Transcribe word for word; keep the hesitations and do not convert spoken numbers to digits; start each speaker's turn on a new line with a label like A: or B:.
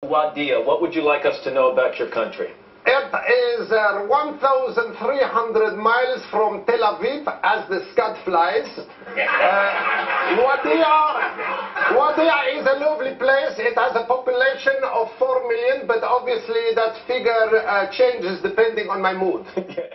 A: Wadia, what would you like us to know about your country?
B: It is uh, one thousand three hundred miles from Tel Aviv as the scud flies. Uh, Wadia, Wadia is a lovely place. It has a population of four million, but obviously that figure uh, changes depending on my mood.